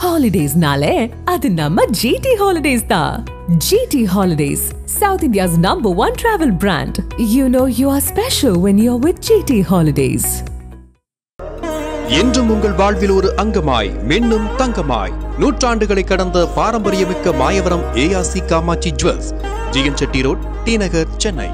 Holidays nale, adu namma GT Holidays da. GT Holidays, South India's #1 travel brand. You know you are special when you're with GT Holidays. என்றும் உங்கள் வாழ்வில் ஒரு அங்கமாய் மின்னும் தங்கமாய் நூற்றாண்டுகளை கடந்த பாரம்பரியமிக்க Mayavaram ARC Kamatchi jewels, GN Chetty road, T Nagar, Chennai.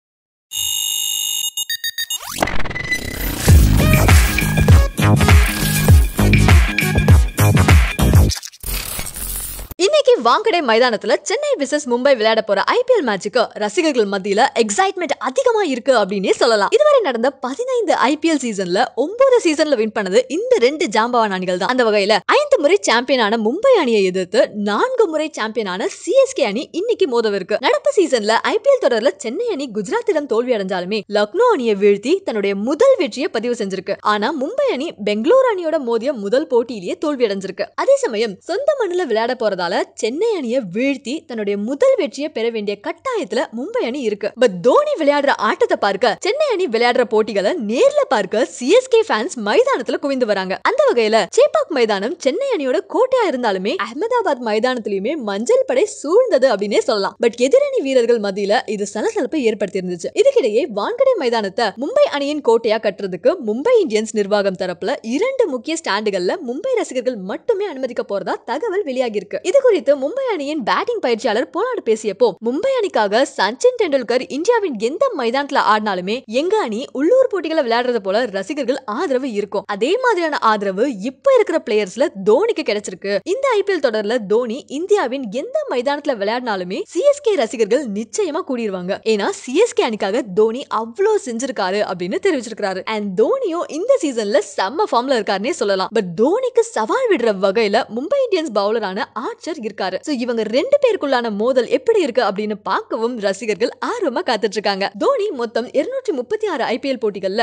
இன்னைக்கு வாங்கடை மைதானத்துல சென்னை விசஸ் மும்பை விளையாட போற IPL மேட்சுக்கு ரசிகர்கள் மத்தியில எக்ஸைட்மெண்ட் அதிகமா இருக்கு அப்படின்னே சொல்லலாம். இதுவரை நடந்த 15 IPL சீசன்ல 9 சீசன்ல வின் பண்ணது இந்த 2 ஜாம்பவான் அணிகள் தான். அந்த வகையில 5 முறை சாம்பியனான மும்பை அணியை எதிர்த்து 4 முறை சாம்பியனான CSK அணி இன்னைக்கு மோதவிருக்கு. நடப்பு சீசன்ல IPL தொடர்ல சென்னை அணி குஜராத்திடம் தோல்வி அடைஞ்சாலுமே லக்னோ அணியை வீழ்த்தி தன்னுடைய முதல் வெற்றியை பதிவு செஞ்சிருக்கு. ஆனா மும்பை அணி பெங்களூரு அணியோட மோதிய முதல் போட்டியிலேயே தோல்வி அடைஞ்சிருக்கு. அதே சமயம் சொந்த மண்ணில் விளையாட போறதால சென்னை அணியை வீழ்த்தி தன்னுடைய முதல் வெற்றியை பெற வேண்டிய கட்டாயத்துல மும்பை அணி இருக்கு. பட் தோனி விளையாடுற ஆட்டத்தை பார்க்க, சென்னை அணி விளையாடுற போட்டிகளை நேர்ல பார்க்க CSK ஃபேன்ஸ் மைதானத்துல குவிந்து வராங்க. அந்த வகையில சேப்பாக் மைதானம் சென்னை அணியோட கோட்டையா இருந்தாலுமே அகமதாபாத் மைதானத்திலுமே மஞ்சள் படை சூழ்ந்தது அப்படின்னே சொல்லலாம். பட் எதிரணி வீரர்கள் மத்தியில இது சலசலப்பை ஏற்படுத்தி இருந்துச்சு. இதுக்கிடையே வான்கடை மைதானத்தை மும்பை அணியின் கோட்டையா கட்டுறதுக்கு மும்பை இந்தியன்ஸ் நிர்வாகம் தரப்புல 2 முக்கிய ஸ்டாண்டுகள்ல மும்பை ரசிகர்கள் மட்டுமே அனுமதிக்க போறதா தகவல் வெளியாகி இருக்கு. இது குறித்து மும்பை அணியின் பேட்டிங் பயிற்சியாளர் போலார்டு பேசியப்போ, மும்பை அணிக்காக சச்சின் டெண்டுல்கர் இந்தியாவின் எந்த மைதானத்துல ஆடினாலுமே எங்க அணி உள்ளூர் போட்டிகளை விளையாடுறது போல ரசிகர்கள் ஆதரவு இருக்கும். அதே மாதிரியான ஆதரவு இப்ப இருக்கிற பிளேயர்ஸ்ல தோனிக்கு கிடைச்சிருக்கு. இந்த IPL தொடர்ல தோனி இந்தியாவின் எந்த மைதானத்துல விளையாடினாலுமே CSK ரசிகர்கள் நிச்சயமா கூடிடுவாங்க. ஏன்னா CSK அணிக்காக தோனி அவ்வளவு செஞ்சிருக்காரு அப்படின்னு தெரிவிச்சிருக்காரு. அண்ட் தோனியும் இந்த சீசன்ல செம்ம ஃபார்ம்ல இருக்காருன்னே சொல்லலாம். பட் தோனிக்கு சவால் விடுற வகையில மும்பை இந்தியன்ஸ் பவுலரான ஆர்ச்சர் இருக்காரு. சோ இவங்க 2 பேருக்குள்ளான மோதல் எப்படி இருக்கு அப்படின்னு பார்க்கவும் ரசிகர்கள் ஆர்வமா காத்துட்டு இருக்காங்க. தோனி மொத்தம் 236 IPL போட்டிகள்ல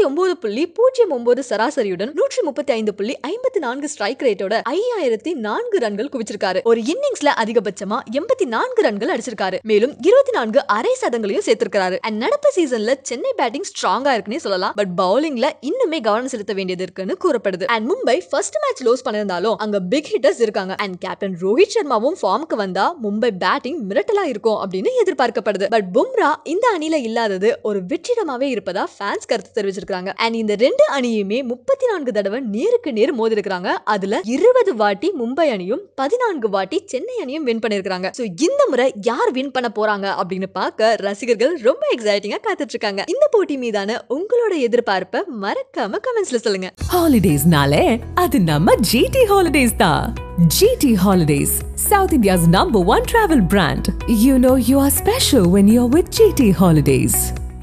39.09 சராசரியுடன் 135.54 ஸ்ட்ரைக் ரேட்டோட 5004 ரன்கள் குவிச்சிருக்காரு. ஒரு இன்னிங்ஸ்ல அதிகபட்சமா 84 ரன்கள் அடிச்சிருக்காரு. மேலும் 24 அரை சதங்களையும் சேர்த்திருக்காரு. அண்ட் நடப்பு சீசன்ல சென்னை பேட்டிங் ஸ்ட்ராங்கா இருக்குன்னு சொல்லலாம். பட் பவுலிங்ல இன்னுமே கவனம் செலுத்த வேண்டியது இருக்குன்னு கூறப்படுது. And Mumbai first match lose பண்ணிருந்தாலும் அங்க பிக் ஹிட்டர்ஸ் இருக்காங்க. அண்ட் கேப்டன் ரோஹித் சர்மாவும் ஃபார்முக்கு வந்தா மும்பை பேட்டிங் மிரட்டலா இருக்கும் அப்படின்னு எதிர்பார்க்கப்படுது. பட் பும்ரா இந்த அணியில இல்லாதது ஒரு வெற்றிடமாவே இருப்பதா ஃபேன்ஸ் கருத்து தெரிவிச்சிருக்காங்க. அண்ட் இந்த 2 அணியுமே 34 தடவை நேருக்கு நேர் மோதி இருக்காங்க. அதுல 20 வாட்டி மும்பை அணியும் 14 வாட்டி சென்னை அணியும் வின் பண்ணிருக்காங்க. சோ இந்த முறை யார் வின் பண்ண போறாங்க அப்படின்னு பார்க்க ரசிகர்கள் ரொம்ப எக்ஸைட்டிங்கா காத்துட்டு இருக்காங்க. இந்த போட்டி மீதான உங்களோட எதிர்பார்ப்பை மறக்காம கமெண்ட்ஸ்ல சொல்லுங்க. Holidays nale, adu namma GT Holidays da. GT Holidays, South India's #1 travel brand. You know you are special when you're with GT Holidays.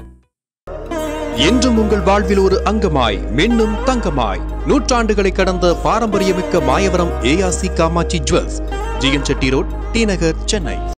என்றும் உங்கள் வாழ்வில் ஒரு அங்கமாய் மின்னும் தங்கமாய் நூற்றாண்டுகளை கடந்த பாரம்பரியமிக்க Mayavaram ARC Kamatchi jewels, GN Chetty road, T Nagar, Chennai.